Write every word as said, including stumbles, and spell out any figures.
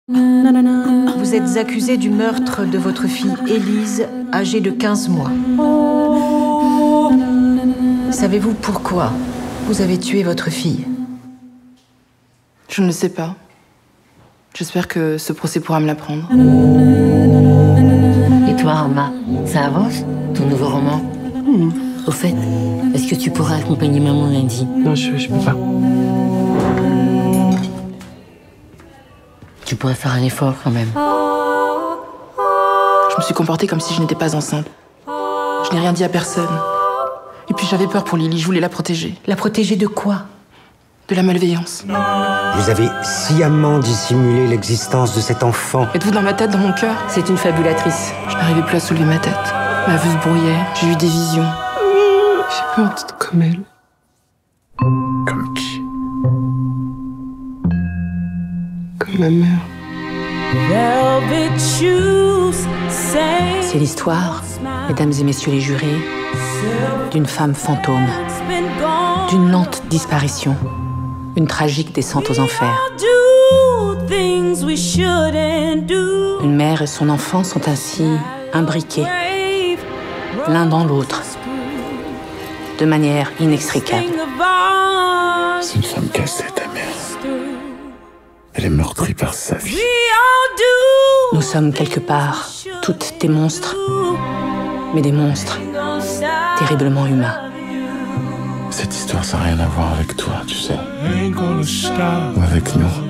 Vous êtes accusé du meurtre de votre fille Élise, âgée de quinze mois. Savez-vous pourquoi vous avez tué votre fille? Je ne le sais pas. J'espère que ce procès pourra me l'apprendre. Et toi, Arma, ça avance, ton nouveau roman? mmh. Au fait, est-ce que tu pourras accompagner maman lundi? Non, je, je peux pas. Tu pourrais faire un effort quand même. Je me suis comportée comme si je n'étais pas enceinte. Je n'ai rien dit à personne. Et puis j'avais peur pour Lily, je voulais la protéger. La protéger de quoi? De la malveillance. Vous avez sciemment dissimulé l'existence de cet enfant. Êtes-vous dans ma tête, dans mon cœur? C'est une fabulatrice. Je n'arrivais plus à soulever ma tête. Ma vue se brouillait, j'ai eu des visions. J'ai peur d'être comme elle. Comme qui? Comme ma mère. C'est l'histoire, mesdames et messieurs les jurés, d'une femme fantôme, d'une lente disparition, une tragique descente aux enfers. Une mère et son enfant sont ainsi imbriqués, l'un dans l'autre, de manière inextricable. C'est une femme cassée, ta mère. Elle est meurtrie par sa vie. Nous sommes quelque part toutes des monstres, mais des monstres terriblement humains. Cette histoire, ça n'a rien à voir avec toi, tu sais. Ou avec nous.